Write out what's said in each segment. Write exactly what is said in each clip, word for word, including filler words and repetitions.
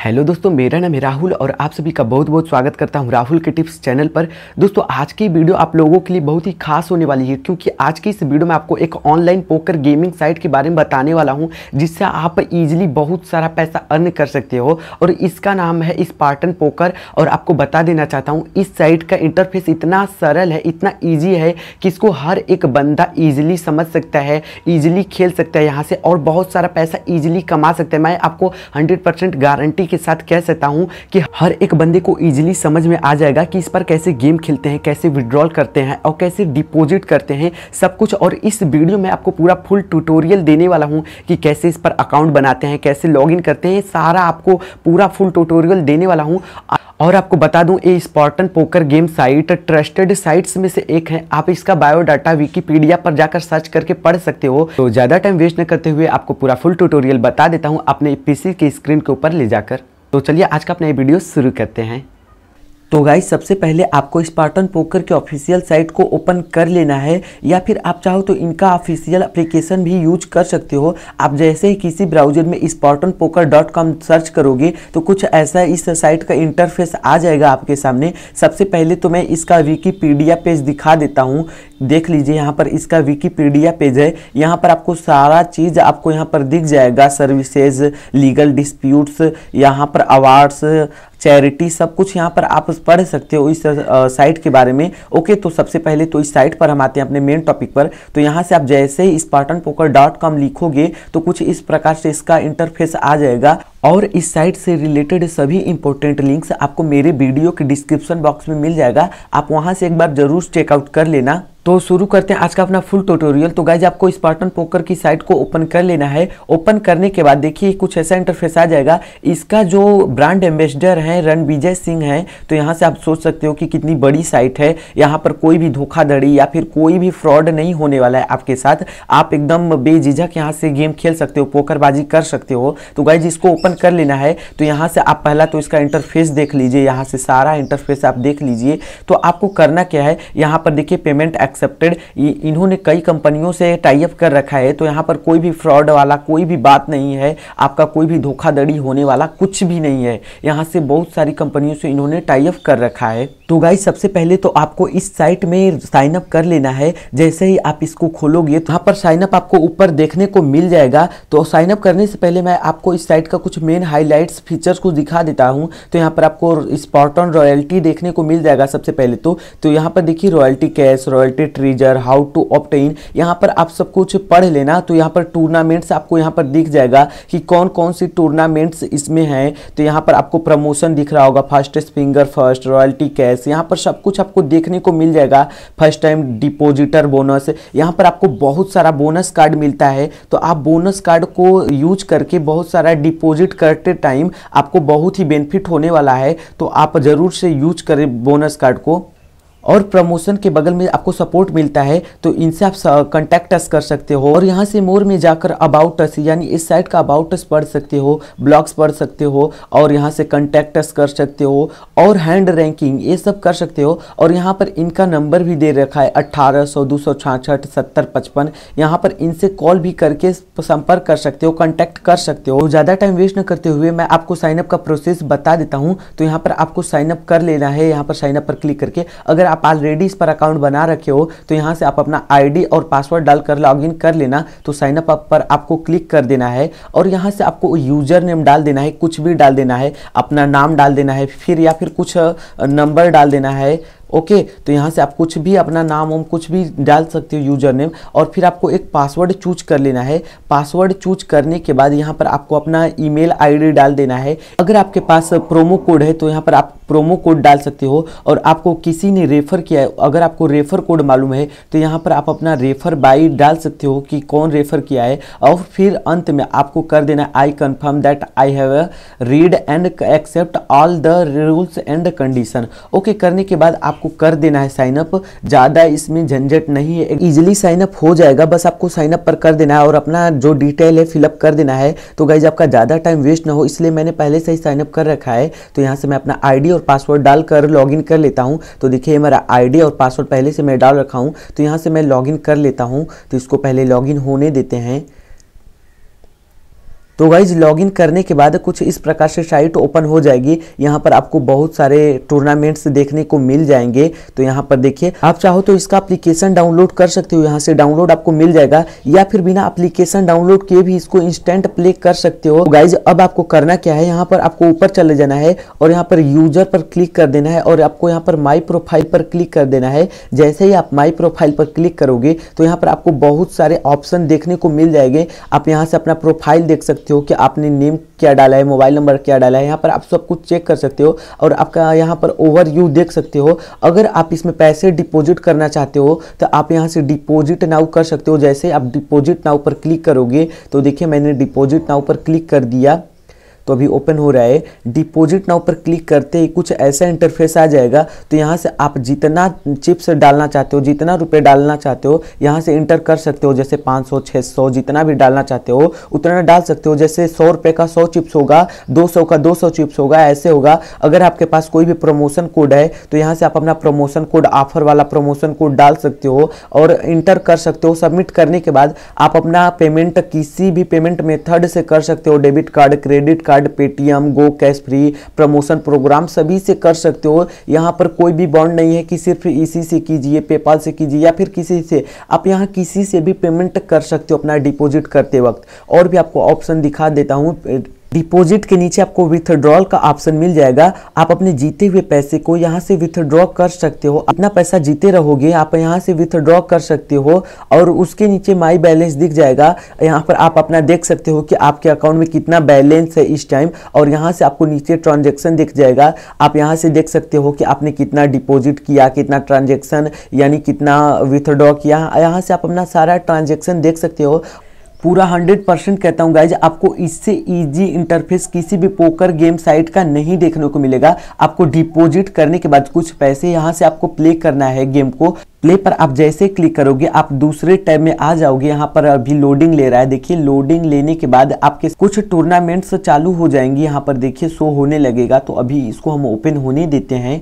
Hello दोस्तों, मेरा नाम है राहुल और आप सभी का बहुत बहुत स्वागत करता हूं राहुल के टिप्स चैनल पर। दोस्तों, आज की वीडियो आप लोगों के लिए बहुत ही खास होने वाली है, क्योंकि आज की इस वीडियो में आपको एक ऑनलाइन पोकर गेमिंग साइट के बारे में बताने वाला हूं, जिससे आप इजीली बहुत सारा पैसा अर्न कर सकते हो। और इसका नाम है स्पार्टन पोकर। और आपको बता देना चाहता हूँ, इस साइट का इंटरफेस इतना सरल है, इतना ईजी है कि इसको हर एक बंदा ईजिली समझ सकता है, ईजिली खेल सकता है यहाँ से और बहुत सारा पैसा ईजिली कमा सकता है। मैं आपको हंड्रेड परसेंट गारंटी के साथ कह सकता हूं कि हर एक बंदे को इजीली समझ में आ जाएगा कि इस पर कैसे गेम खेलते हैं, कैसे विड्रॉल करते हैं और कैसे डिपॉजिट करते हैं, सब कुछ। और इस वीडियो में आपको पूरा फुल ट्यूटोरियल देने वाला हूं कि कैसे इस पर अकाउंट बनाते हैं, कैसे लॉगिन करते हैं, सारा आपको पूरा फुल ट्यूटोरियल देने वाला हूं। और आपको बता दूं, ये Spartan poker game site trusted sites में से एक है। आप इसका बायोडाटा विकिपीडिया पर जाकर सर्च करके पढ़ सकते हो। तो ज़्यादा टाइम वेस्ट न करते हुए आपको पूरा फुल ट्यूटोरियल बता देता हूं अपने पीसी की स्क्रीन के ऊपर ले जाकर। तो चलिए आज का अपना ये वीडियो शुरू करते हैं। तो गाइस, सबसे पहले आपको स्पार्टन पोकर के ऑफिशियल साइट को ओपन कर लेना है, या फिर आप चाहो तो इनका ऑफिशियल एप्लीकेशन भी यूज कर सकते हो। आप जैसे ही किसी ब्राउजर में Spartan poker dot com search करोगे तो कुछ ऐसा इस साइट का इंटरफेस आ जाएगा आपके सामने। सबसे पहले तो मैं इसका विकिपीडिया पेज दिखा देता हूँ। देख लीजिए, यहाँ पर इसका विकिपीडिया पेज है। यहाँ पर आपको सारा चीज़ आपको यहाँ पर दिख जाएगा, सर्विसेज, लीगल डिस्प्यूट्स, यहाँ पर अवार्ड्स, चैरिटी, सब कुछ यहाँ पर आप पढ़ सकते हो इस साइट के बारे में। ओके, तो सबसे पहले तो इस साइट पर हम आते हैं अपने मेन टॉपिक पर। तो यहाँ से आप जैसे ही स्पार्टन पोकर डॉट कॉम लिखोगे तो कुछ इस प्रकार से इसका इंटरफेस आ जाएगा। और इस साइट से रिलेटेड सभी इंपॉर्टेंट लिंक्स आपको मेरे वीडियो के डिस्क्रिप्शन बॉक्स में मिल जाएगा। आप वहाँ से एक बार जरूर चेकआउट कर लेना। तो शुरू करते हैं आज का अपना फुल ट्यूटोरियल। तो गाइज, आपको स्पार्टन पोकर की साइट को ओपन कर लेना है। ओपन करने के बाद देखिए कुछ ऐसा इंटरफेस आ जाएगा। इसका जो ब्रांड एम्बेसडर हैं रणविजय सिंह हैं। तो यहाँ से आप सोच सकते हो कि कितनी बड़ी साइट है। यहाँ पर कोई भी धोखाधड़ी या फिर कोई भी फ्रॉड नहीं होने वाला है आपके साथ। आप एकदम बेझिझक यहाँ से गेम खेल सकते हो, पोकरबाजी कर सकते हो। तो गाइज, इसको ओपन कर लेना है। तो यहाँ से आप पहला तो इसका इंटरफेस देख लीजिए। यहाँ से सारा इंटरफेस आप देख लीजिए। तो आपको करना क्या है, यहाँ पर देखिए पेमेंट एक्सेप्टेड। इन्होंने कई कंपनियों से टाई अप कर रखा है। तो यहाँ पर कोई भी फ्रॉड वाला कोई भी बात नहीं है, आपका कोई भी धोखाधड़ी होने वाला कुछ भी नहीं है। यहाँ से बहुत सारी कंपनियों से इन्होंने टाई अप कर रखा है। तो गाइस, सबसे पहले तो आपको इस साइट में साइन अप कर लेना है। जैसे ही आप इसको खोलोगे तो यहाँ पर साइन अप आपको ऊपर देखने को मिल जाएगा। तो साइन अप करने से पहले मैं आपको इस साइट का कुछ मेन हाइलाइट्स फीचर्स को दिखा देता हूँ। तो यहाँ पर आपको स्पार्टन रॉयल्टी देखने को मिल जाएगा सबसे पहले तो। तो यहाँ पर देखिए royalty cash, royalty treasure, how to obtain, यहाँ पर आप सब कुछ पढ़ लेना। तो यहाँ पर टूर्नामेंट्स आपको यहाँ पर दिख जाएगा कि कौन कौन सी टूर्नामेंट्स इसमें हैं। तो यहाँ पर आपको प्रमोशन दिख रहा होगा, fastest finger first, royalty cash, यहाँ पर सब कुछ आपको देखने को मिल जाएगा। फर्स्ट टाइम डिपॉजिटर बोनस, यहाँ पर आपको बहुत सारा बोनस कार्ड मिलता है। तो आप बोनस कार्ड को यूज करके बहुत सारा डिपॉजिट करते टाइम आपको बहुत ही बेनिफिट होने वाला है। तो आप जरूर से यूज करें बोनस कार्ड को। और प्रमोशन के बगल में आपको सपोर्ट मिलता है, तो इनसे आप कांटेक्ट अस कर सकते हो। और यहाँ से मोर में जाकर अबाउट अस, यानी इस साइट का अबाउट अस पढ़ सकते हो, ब्लॉग्स पढ़ सकते हो, और यहाँ से कांटेक्ट अस कर सकते हो, और हैंड रैंकिंग ये सब कर सकते हो। और यहाँ पर इनका नंबर भी दे रखा है अट्ठारह सौ दो सौ छाछठ सत्तर पचपन। यहाँ पर इनसे कॉल भी करके संपर्क कर सकते हो, कॉन्टैक्ट कर सकते हो। ज़्यादा टाइम वेस्ट न करते हुए मैं आपको साइनअप का प्रोसेस बता देता हूँ। तो यहाँ पर आपको साइनअप कर लेना है। यहाँ पर साइनअप पर क्लिक करके अगर आप ऑलरेडी इस पर अकाउंट बना रखे हो तो यहाँ से आप अपना आईडी और पासवर्ड डालकर लॉगिन कर लेना। तो साइन अप पर आपको क्लिक कर देना है और यहाँ से आपको यूजर नेम डाल देना है, कुछ भी डाल देना है, अपना नाम डाल देना है, फिर या फिर कुछ नंबर डाल देना है। ओके okay, तो यहाँ से आप कुछ भी अपना नाम वाम कुछ भी डाल सकते हो, यूजर नेम। और फिर आपको एक पासवर्ड चूज कर लेना है। पासवर्ड चूज करने के बाद यहाँ पर आपको अपना ईमेल आईडी डाल देना है। अगर आपके पास प्रोमो कोड है तो यहाँ पर आप प्रोमो कोड डाल सकते हो। और आपको किसी ने रेफर किया है, अगर आपको रेफर कोड मालूम है तो यहाँ पर आप अपना रेफर बाई डाल सकते हो कि कौन रेफर किया है। और फिर अंत में आपको कर देना I confirm that I have read and accept all the rules and condition. Okay, करने के बाद आप कर देना है साइन अप। ज्यादा इसमें झंझट नहीं है, इजीली साइन अप हो जाएगा। बस आपको साइन अप पर कर देना है और अपना जो डिटेल है फिलअप कर देना है। तो गाइज, आपका ज्यादा टाइम वेस्ट ना हो इसलिए मैंने पहले से ही साइन अप कर रखा है। तो यहाँ से मैं अपना आईडी और पासवर्ड डालकर लॉगिन कर लेता हूँ। तो देखिए मेरा आईडी और पासवर्ड पहले से मैं डाल रखा हूँ। तो यहाँ से मैं लॉगिन कर लेता हूँ। तो इसको पहले लॉगिन होने देते हैं। तो गाइज लॉगिन करने के बाद कुछ इस प्रकार से साइट ओपन हो जाएगी। यहाँ पर आपको बहुत सारे टूर्नामेंट्स देखने को मिल जाएंगे। तो यहाँ पर देखिए, आप चाहो तो इसका एप्लीकेशन डाउनलोड कर सकते हो, यहाँ से डाउनलोड आपको मिल जाएगा, या फिर बिना एप्लीकेशन डाउनलोड किए भी इसको इंस्टेंट प्ले कर सकते हो। गाइज अब आपको करना क्या है, यहाँ पर आपको ऊपर चले जाना है और यहाँ पर यूजर पर क्लिक कर देना है और आपको यहाँ पर माई प्रोफाइल पर क्लिक कर देना है। जैसे ही आप माई प्रोफाइल पर क्लिक करोगे तो यहाँ पर आपको बहुत सारे ऑप्शन देखने को मिल जाएंगे। आप यहाँ से अपना प्रोफाइल देख सकते हो कि आपने नेम क्या डाला है, मोबाइल नंबर क्या डाला है, यहाँ पर आप सब कुछ चेक कर सकते हो और आपका यहाँ पर ओवरव्यू देख सकते हो। अगर आप इसमें पैसे डिपॉजिट करना चाहते हो तो आप यहाँ से डिपॉजिट नाउ कर सकते हो। जैसे आप डिपॉजिट नाउ पर क्लिक करोगे तो देखिए मैंने डिपॉजिट नाउ पर क्लिक कर दिया, तो अभी ओपन हो रहा है। डिपॉजिट नाउ पर क्लिक करते ही कुछ ऐसा इंटरफेस आ जाएगा। तो यहाँ से आप जितना चिप्स डालना चाहते हो, जितना रुपए डालना चाहते हो, यहाँ से इंटर कर सकते हो। जैसे पाँच सौ, छह सौ, जितना भी डालना चाहते हो उतना डाल सकते हो। जैसे सौ रुपये का सौ चिप्स होगा, दो सौ का दो सौ चिप्स होगा, ऐसे होगा। अगर आपके पास कोई भी प्रमोशन कोड है तो यहाँ से आप अपना प्रमोशन कोड, ऑफर वाला प्रमोशन कोड डाल सकते हो और इंटर कर सकते हो। सबमिट करने के बाद आप अपना पेमेंट किसी भी पेमेंट मेथड से कर सकते हो। Debit card, credit card, Paytm, go cash free, promotion program सभी से कर सकते हो। यहाँ पर कोई भी बॉन्ड नहीं है कि सिर्फ इसी से कीजिए, पेपाल से कीजिए या फिर किसी से। आप यहाँ किसी से भी पेमेंट कर सकते हो अपना डिपॉजिट करते वक्त। और भी आपको ऑप्शन दिखा देता हूँ। डिपॉजिट के नीचे आपको विथड्रॉल का ऑप्शन मिल जाएगा। आप अपने जीते हुए पैसे को यहाँ से विथड्रॉ कर सकते हो। अपना पैसा जीते रहोगे आप यहाँ से विथड्रॉ कर सकते हो और उसके नीचे माई बैलेंस दिख जाएगा। यहाँ पर आप अपना देख सकते हो कि आपके अकाउंट में कितना बैलेंस है इस टाइम, और यहाँ से आपको नीचे ट्रांजेक्शन दिख जाएगा। आप यहाँ से देख सकते हो कि आपने कितना डिपॉजिट किया, कितना ट्रांजेक्शन यानी कितना विथड्रॉ किया। यहाँ से आप अपना सारा ट्रांजेक्शन देख सकते हो। पूरा हंड्रेड परसेंट कहता हूँ गाइज, आपको इससे इजी इंटरफेस किसी भी पोकर गेम साइट का नहीं देखने को मिलेगा। आपको डिपॉजिट करने के बाद कुछ पैसे यहाँ से आपको प्ले करना है। गेम को प्ले पर आप जैसे क्लिक करोगे आप दूसरे टैब में आ जाओगे। यहाँ पर अभी लोडिंग ले रहा है, देखिए लोडिंग लेने के बाद आपके कुछ टूर्नामेंट्स चालू हो जाएंगी। यहाँ पर देखिए शो होने लगेगा। तो अभी इसको हम ओपन होने देते हैं।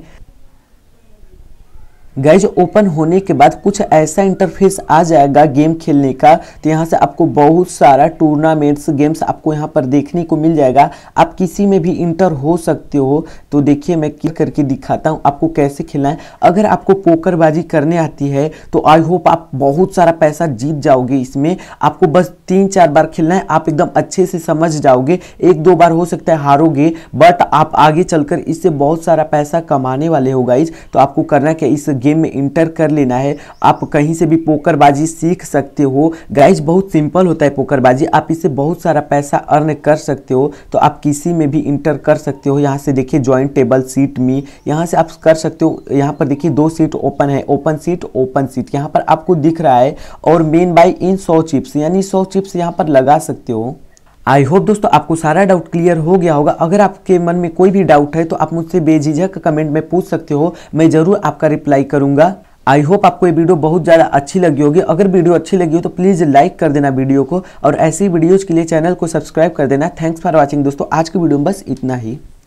गाइज ओपन होने के बाद कुछ ऐसा इंटरफेस आ जाएगा गेम खेलने का। तो यहाँ से आपको बहुत सारा टूर्नामेंट्स, गेम्स आपको यहाँ पर देखने को मिल जाएगा। आप किसी में भी इंटर हो सकते हो। तो देखिए मैं क्लिक करके दिखाता हूँ आपको कैसे खेलना है। अगर आपको पोकरबाजी करने आती है तो आई होप आप बहुत सारा पैसा जीत जाओगे इसमें। आपको बस तीन चार बार खेलना है, आप एकदम अच्छे से समझ जाओगे। एक दो बार हो सकता है हारोगे, बट आप आगे चलकर इससे बहुत सारा पैसा कमाने वाले हो गाइज। तो आपको करना क्या, इस गेम में इंटर कर लेना है। आप कहीं से भी पोकरबाजी सीख सकते हो गाइज। बहुत सिंपल होता है पोकरबाजी, आप इससे बहुत सारा पैसा अर्न कर सकते हो। तो आप किसी में भी इंटर कर सकते हो। यहाँ से देखिए ज्वाइन टेबल सीट में, यहाँ से आप कर सकते हो। यहाँ पर देखिए दो सीट ओपन है, ओपन सीट, ओपन सीट यहाँ पर आपको दिख रहा है। और मेन बाई इन सौ चिप्स यानी सौ चिप्स यहाँ पर लगा सकते हो। आई होप दोस्तों आपको सारा डाउट क्लियर हो गया होगा। अगर आपके मन में कोई भी डाउट है तो आप मुझसे बेझिझक कमेंट में पूछ सकते हो, मैं जरूर आपका रिप्लाई करूंगा। आई होप आपको ये वीडियो बहुत ज़्यादा अच्छी लगी होगी। अगर वीडियो अच्छी लगी हो तो प्लीज़ लाइक कर देना वीडियो को, और ऐसी वीडियोज़ के लिए चैनल को सब्सक्राइब कर देना। थैंक्स फॉर वॉचिंग दोस्तों, आज की वीडियो में बस इतना ही।